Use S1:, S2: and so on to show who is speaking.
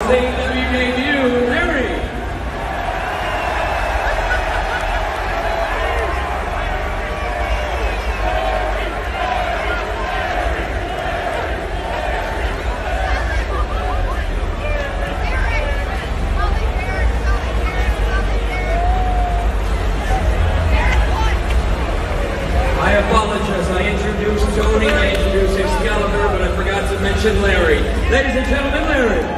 S1: AEW debut, Larry. I apologize. I introduced Tony, I introduced Excalibur, but I forgot to mention Larry. Ladies and gentlemen, Larry.